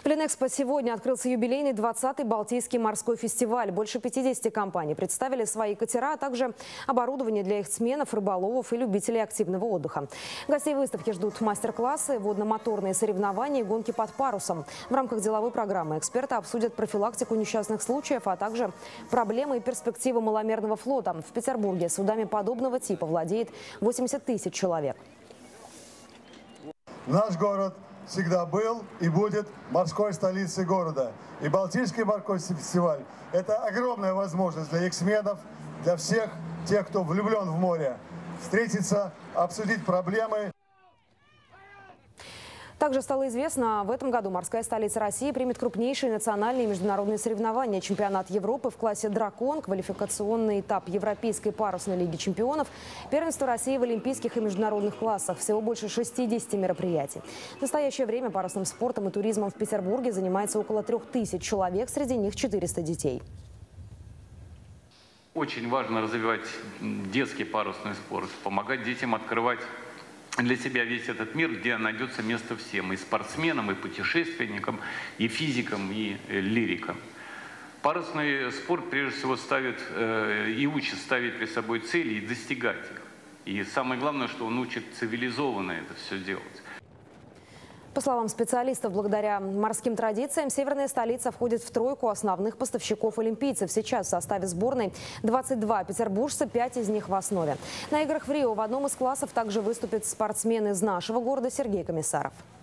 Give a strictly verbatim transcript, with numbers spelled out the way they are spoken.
В Ленэкспо сегодня открылся юбилейный двадцатый Балтийский морской фестиваль. Больше пятидесяти компаний представили свои катера, а также оборудование для яхтсменов, рыболовов и любителей активного отдыха. Гостей выставки ждут мастер-классы, водно-моторные соревнования и гонки под парусом. В рамках деловой программы эксперты обсудят профилактику несчастных случаев, а также проблемы и перспективы маломерного флота. В Петербурге судами подобного типа владеет восемьдесят тысяч человек. Наш город всегда был и будет морской столицей города. И Балтийский морской фестиваль – это огромная возможность для яхтсменов, для всех тех, кто влюблен в море, встретиться, обсудить проблемы. Также стало известно, в этом году морская столица России примет крупнейшие национальные и международные соревнования. Чемпионат Европы в классе «Дракон», квалификационный этап Европейской парусной лиги чемпионов, первенство России в олимпийских и международных классах. Всего больше шестидесяти мероприятий. В настоящее время парусным спортом и туризмом в Петербурге занимается около трех тысяч человек, среди них четыреста детей. Очень важно развивать детский парусный спорт, помогать детям открывать для себя весь этот мир, где найдется место всем, и спортсменам, и путешественникам, и физикам, и лирикам. Парусный спорт прежде всего ставит э, и учит ставить перед собой цели и достигать их. И самое главное, что он учит цивилизованно это все делать. По словам специалистов, благодаря морским традициям северная столица входит в тройку основных поставщиков олимпийцев. Сейчас в составе сборной двадцать два петербуржца, пять из них в основе. На играх в Рио в одном из классов также выступит спортсмен из нашего города Сергей Комиссаров.